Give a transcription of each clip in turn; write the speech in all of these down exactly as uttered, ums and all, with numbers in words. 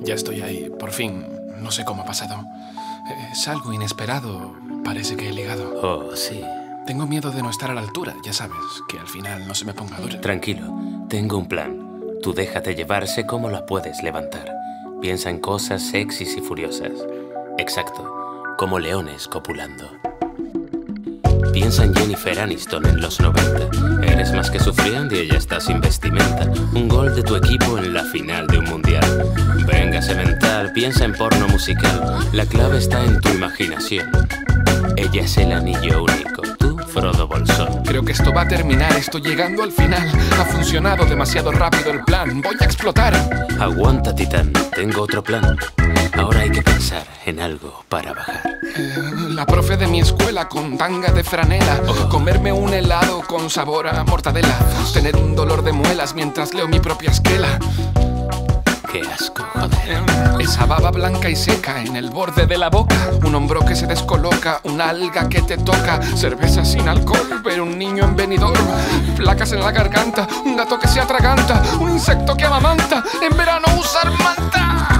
Ya estoy ahí, por fin. No sé cómo ha pasado. Es algo inesperado. Parece que he ligado. Oh, sí. Tengo miedo de no estar a la altura, ya sabes. Que al final no se me ponga duro. Tranquilo, tengo un plan. Tú déjate llevarse cómo la puedes levantar. Piensa en cosas sexys y furiosas. Exacto, como leones copulando. Piensa en Jennifer Aniston en los noventa. Eres más que sufriendo y ella está sin vestimenta. Un gol de tu equipo en la final de un mundial. Véngase mental, piensa en porno musical. La clave está en tu imaginación. Ella es el anillo único, tú, Frodo Bolsón. Creo que esto va a terminar, estoy llegando al final. Ha funcionado demasiado rápido el plan, voy a explotar. Aguanta, titán, tengo otro plan. Ahora hay que pensar en algo para bajar. eh, La profe de mi escuela con tanga de franela. Oh. Comerme un helado con sabor a mortadela. Tener un dolor de muelas mientras leo mi propia esquela. Qué asco, joder. Esa baba blanca y seca en el borde de la boca. Un hombro que se descoloca, una alga que te toca. Cerveza sin alcohol, ver un niño en Benidorm. Placas en la garganta, un gato que se atraganta. Un insecto que amamanta, en verano usar manta.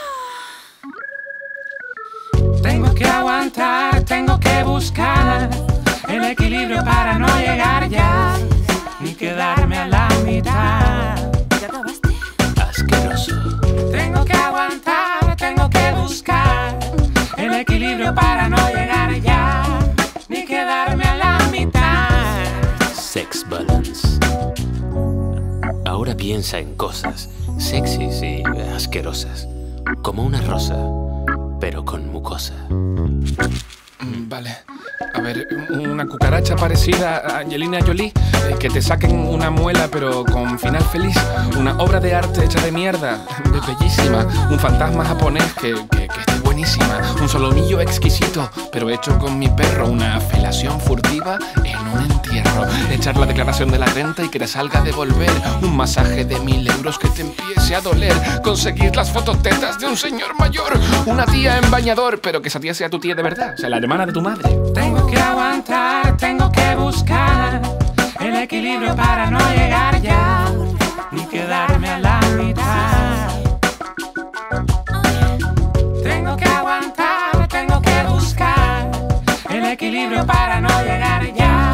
Tengo que aguantar, tengo que buscar el equilibrio para no llegar ya, ni quedarme a la mitad. ¿Ya acabaste? Asqueroso. Tengo que aguantar, tengo que buscar el equilibrio para no llegar ya, ni quedarme a la mitad. Sex balance. Ahora piensa en cosas sexys y asquerosas. Como una rosa, pero con mucosa. Mm, Vale. A ver, una cucaracha parecida a Angelina Jolie, eh, que te saquen una muela pero con final feliz. Una obra de arte hecha de mierda, be- bellísima. Un fantasma japonés que, que, que esté buenísima. Un solomillo exquisito, pero hecho con mi perro. Una felación furtiva en un entierro. Echar la declaración de la renta y que te salga a devolver. Un masaje de mil euros que te empiece a doler. Conseguir las fototetas de un señor mayor. Una tía en bañador, pero que esa tía sea tu tía de verdad, o sea, la hermana de tu madre. Tengo que aguantar, tengo que buscar el equilibrio para no llegar ya, ni quedarme a la mitad. Tengo que aguantar, tengo que buscar el equilibrio para no llegar ya.